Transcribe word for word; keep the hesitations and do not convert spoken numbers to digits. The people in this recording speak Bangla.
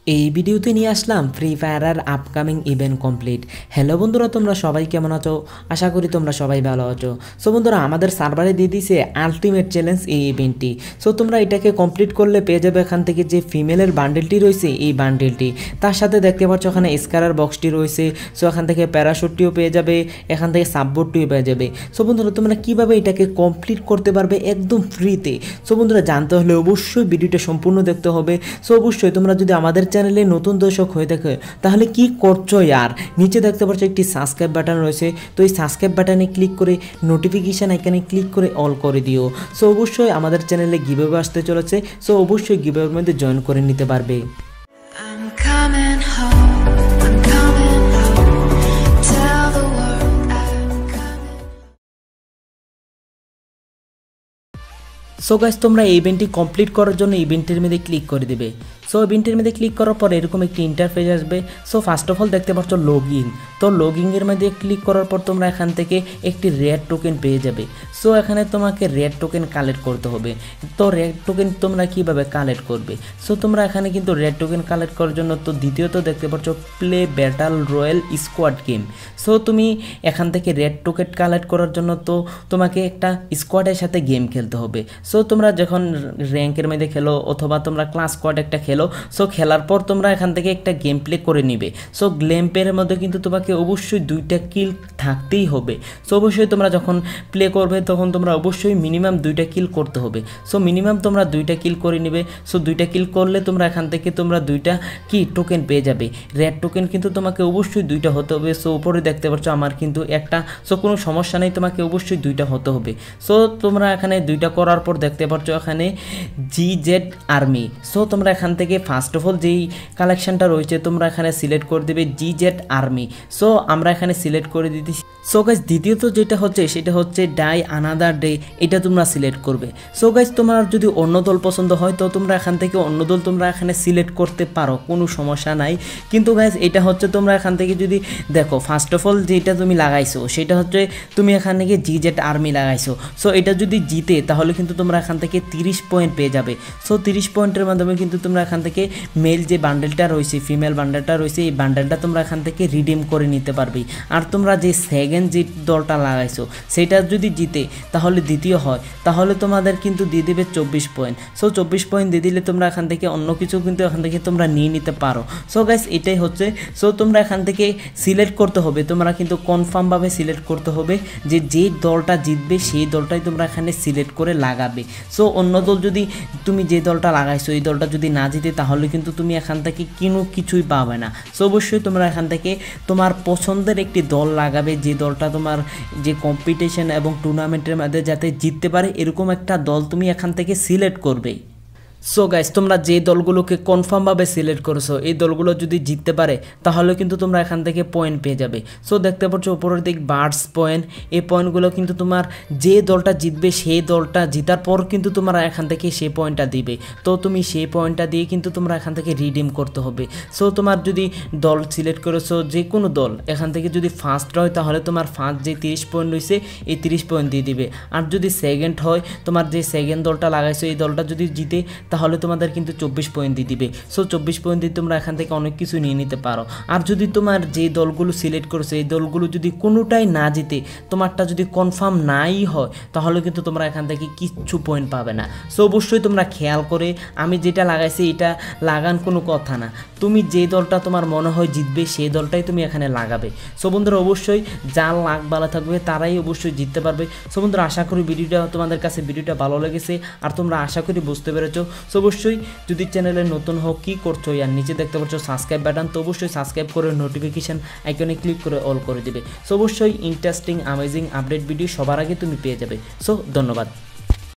এই ভিডিওতে নিয়ে আসলাম ফ্রি ফায়ারের আপকামিং ইভেন্ট কমপ্লিট। হ্যালো বন্ধুরা, তোমরা সবাই কেমন আছো? আশা করি তোমরা সবাই ভালো আছো। সো বন্ধুরা, আমাদের সার্ভারে দিয়ে দিয়েছে আলটিমেট চ্যালেঞ্জ এই ইভেন্টটি। সো তোমরা এটাকে কমপ্লিট করলে পেয়ে যাবে এখান থেকে যে ফিমেলের বান্ডেলটি রয়েছে এই বান্ডেলটি, তার সাথে দেখতে পাচ্ছ এখানে স্কারার বক্সটি রয়েছে। সো এখান থেকে প্যারাশুটটিও পেয়ে যাবে, এখান থেকে সাববোর্ডটিও পেয়ে যাবে। সো বন্ধুরা, তোমরা কীভাবে এটাকে কমপ্লিট করতে পারবে একদম ফ্রিতে, সো বন্ধুরা জানতে হলে অবশ্যই ভিডিওটা সম্পূর্ণ দেখতে হবে। সো অবশ্যই তোমরা যদি আমাদের চ্যানেলে নতুন দর্শক হয়ে থাকে তাহলে কি করছো আর নিচে দেখতে পাচ্ছ একটি সাবস্ক্রাইব বাটন রয়েছে। তো এই সাবস্ক্রাইব বাটনে ক্লিক করে নোটিফিকেশান আইকনে ক্লিক করে অল করে দিও। সো অবশ্যই আমাদের চ্যানেলে গিভঅ্যাওয়ে আসতে চলেছে। সো অবশ্যই গিভঅ্যাওয়ের মধ্যে জয়েন করে নিতে পারবে। সো গাইস, তোমরা এই ইভেন্টটি কমপ্লিট করার জন্য ইভেন্টের মধ্যে ক্লিক করে দেবে। সো ইভেন্টের মধ্যে ক্লিক করার পর এরকম একটি ইন্টারফেস আসবে। সো ফার্স্ট অফ অল দেখতে পাচ্ছ লগ ইন। তো লগ ইনের মধ্যে ক্লিক করার পর তোমরা এখান থেকে একটি রেড টোকেন পেয়ে যাবে। সো এখানে তোমাকে রেড টোকেন কালেক্ট করতে হবে। তো রেড টোকেন তোমরা কীভাবে কালেক্ট করবে? সো তোমরা এখানে কিন্তু রেড টোকেন কালেক্ট করার জন্য তো দ্বিতীয়ত দেখতে পাচ্ছ play battle royale squad game. So তুমি এখান থেকে রেড টোকেন কালেক্ট করার জন্য তো তোমাকে একটা স্কোয়াডের সাথে গেম খেলতে হবে। সো তোমরা যখন র্যাঙ্কের মধ্যে খেলো অথবা তোমরা ক্লাস স্কোয়াড একটা খেলো, সো খেলার পর তোমরা এখান থেকে একটা গেম প্লে করে নিবে। সো গেম প্লের মধ্যে কিন্তু তোমাকে অবশ্যই দুইটা কিল থাকতেই হবে। সো অবশ্যই তোমরা যখন প্লে করবে তখন তোমরা অবশ্যই মিনিমাম দুইটা কিল করতে হবে। সো মিনিমাম তোমরা দুইটা কিল করে নিবে। সো দুইটা কিল করলে তোমরা এখান থেকে তোমরা দুইটা কি টোকেন পেয়ে যাবে। রেড টোকেন কিন্তু তোমাকে অবশ্যই দুইটা হতে হবে। সো উপরে দেখতে পাচ্ছ আমার কিন্তু একটা। সো কোনো সমস্যা নেই, তোমাকে অবশ্যই দুইটা হতে হবে। সো তোমরা এখানে দুইটা করার পর দেখতে পাচ্ছ এখানে জি জেড আর্মি। সো তোমরা এখান থেকে ফার্স্ট অফ অল যেই কালেকশনটা রয়েছে তোমরা এখানে সিলেক্ট করে দেবে জি জেড আর্মি। সো আমরা এখানে সিলেক্ট করে দিতেছি। সো গাইস, দ্বিতীয়ত যেটা হচ্ছে সেটা হচ্ছে ডাই আনাদার ডে, এটা তোমরা সিলেক্ট করবে। সো গাইস, তোমার যদি অন্য দল পছন্দ হয় তো তোমরা এখান থেকে অন্য দল তোমরা এখানে সিলেক্ট করতে পারো, কোনো সমস্যা নাই। কিন্তু গাইস এটা হচ্ছে তোমরা এখান থেকে যদি দেখো ফার্স্ট অফ অল যেটা তুমি লাগাইছো সেটা হচ্ছে তুমি এখান থেকে জি জেড আর্মি লাগাইছো। সো এটা যদি জিতে তাহলে কিন্তু তোমরা এখান থেকে তিরিশ পয়েন্ট পেয়ে যাবে। সো তিরিশ পয়েন্টের মাধ্যমে কিন্তু তোমরা এখান থেকে মেল যে বান্ডেলটা রয়েছে ফিমেল বান্ডেলটা রয়েছে এই বান্ডেলটা তোমরা এখান থেকে রিডিম করে নিতে পারবে। আর তোমরা যে সেকেন্ড যে দলটা লাগাইছো সেটা যদি জিতে তাহলে দ্বিতীয় হয় তাহলে তোমাদের কিন্তু দিয়ে দেবে চব্বিশ পয়েন্ট। সো চব্বিশ পয়েন্ট দিয়ে দিলে তোমরা এখান থেকে অন্য কিছু কিন্তু এখান থেকে তোমরা নিয়ে নিতে পারো। সো গাইস এটাই হচ্ছে। সো তোমরা এখান থেকে সিলেক্ট করতে হবে, তোমরা কিন্তু কনফার্মভাবে সিলেক্ট করতে হবে যে যে দলটা জিতবে সেই দলটাই তোমরা এখানে সিলেক্ট করে লাগাবে। সো অন্য দল যদি তুমি যে দলটা লাগাইছো এই দলটা যদি না জিতে তাহলে কিন্তু তুমি এখান থেকে কোনো কিছুই পাবে না। সো অবশ্যই তোমরা এখান থেকে তোমার পছন্দের একটি দল লাগাবে, যে দলটা তোমার যে কম্পিটিশন এবং টুর্নামেন্টের মধ্যে যাতে জিততে পারে এরকম একটা দল তুমি এখান থেকে সিলেক্ট করবে। সো গাইস, তোমরা যে দলগুলোকে কনফার্মভাবে সিলেক্ট করেছো এই দলগুলো যদি জিততে পারে তাহলে কিন্তু তোমরা এখান থেকে পয়েন্ট পেয়ে যাবে। সো দেখতে পাচ্ছ উপরের দিক বার্ডস পয়েন্ট, এই পয়েন্টগুলো কিন্তু তোমার যে দলটা জিতবে সেই দলটা জিতার পর কিন্তু তোমরা এখান থেকে সেই পয়েন্টটা দিবে। তো তুমি সেই পয়েন্টটা দিয়ে কিন্তু তোমরা এখান থেকে রিডিম করতে হবে। সো তোমার যদি দল সিলেক্ট করেছো যে কোনো দল এখান থেকে যদি ফার্স্ট হয় তাহলে তোমার ফার্স্ট যে তিরিশ পয়েন্ট রয়েছে এই তিরিশ পয়েন্ট দিয়ে দিবে। আর যদি সেকেন্ড হয় তোমার যে সেকেন্ড দলটা লাগাইছো এই দলটা যদি জিতে তাহলে তোমাদের কিন্তু চব্বিশ পয়েন্ট দিয়ে দিবে। সো চব্বিশ পয়েন্ট দিয়ে তোমরা এখান থেকে অনেক কিছু নিয়ে নিতে পারো। আর যদি তোমার যে দলগুলো সিলেক্ট করেছো এই দলগুলো যদি কোনোটাই না জিতে তোমারটা যদি কনফার্ম নাই হয় তাহলে কিন্তু তোমরা এখান থেকে কিচ্ছু পয়েন্ট পাবে না। সো অবশ্যই তোমরা খেয়াল করে আমি যেটা লাগাইছি এটা লাগান কোনো কথা না, তুমি যে দলটা তোমার মনে হয় জিতবে সেই দলটাই তুমি এখানে লাগাবে। সো বন্ধুরা অবশ্যই যার লাক ভালো থাকবে তারাই অবশ্যই জিততে পারবে। সো বন্ধুরা আশা করি ভিডিওটা তোমাদের কাছে ভিডিওটা ভালো লেগেছে আর তোমরা আশা করি বুঝতে পেরেছো। সো অবশ্যই যদি চ্যানেলে নতুন হোক কী করছো আর নিচে দেখতে পাচ্ছ সাবস্ক্রাইব বাটন, তো অবশ্যই সাবস্ক্রাইব করে নোটিফিকেশান আইকনে ক্লিক করে অল করে দেবে। সো অবশ্যই ইন্টারেস্টিং অ্যামেজিং আপডেট ভিডিও সবার আগে তুমি পেয়ে যাবে। সো ধন্যবাদ।